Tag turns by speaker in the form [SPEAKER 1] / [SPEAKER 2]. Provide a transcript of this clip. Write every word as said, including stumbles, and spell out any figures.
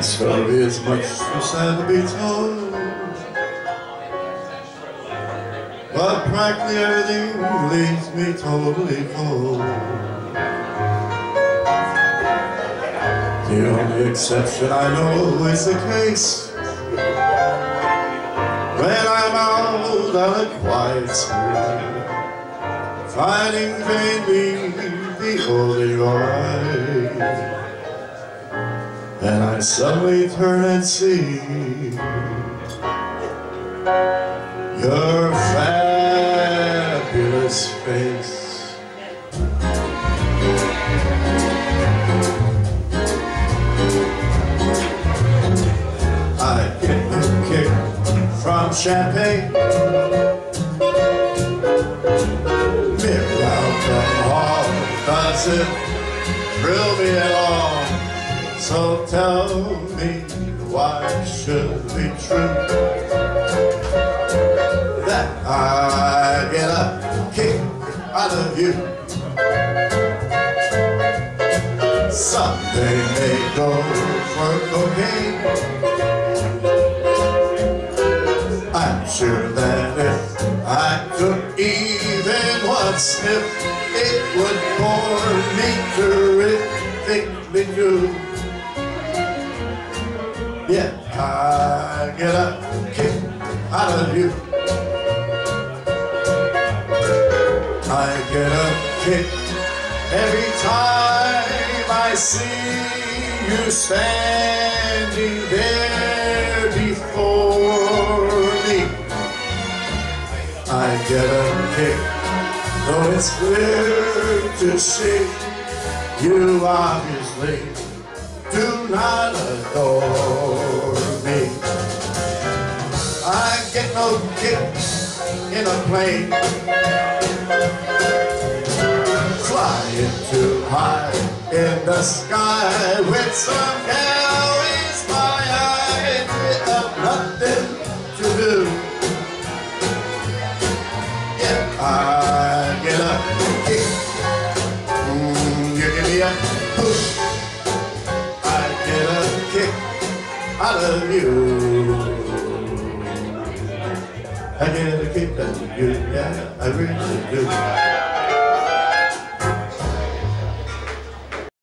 [SPEAKER 1] story is much too sad to be told, but practically everything leaves me totally cold. The only exception I know is the case when I'm out on a quiet spree, finding vainly the only right. And I suddenly turn and see your fabulous face. I get a kick from champagne, mirror out the hall, does it thrill me at all? So tell me, why should it be true that I get a kick out of you? Someday may go for cocaine. I'm sure that if I took even one sniff, it would bore me terrifically too. Yeah, I get a kick out of you. I get a kick every time I see you standing there before me. I get a kick, though it's clear to see you obviously do not adore me. I get no kick in a plane, flying too high in the sky with some gal is my idea of nothing to do. Yeah, I get a kick. Mm, you give me a push, out of you. I get a kick out of you, yeah, I really do.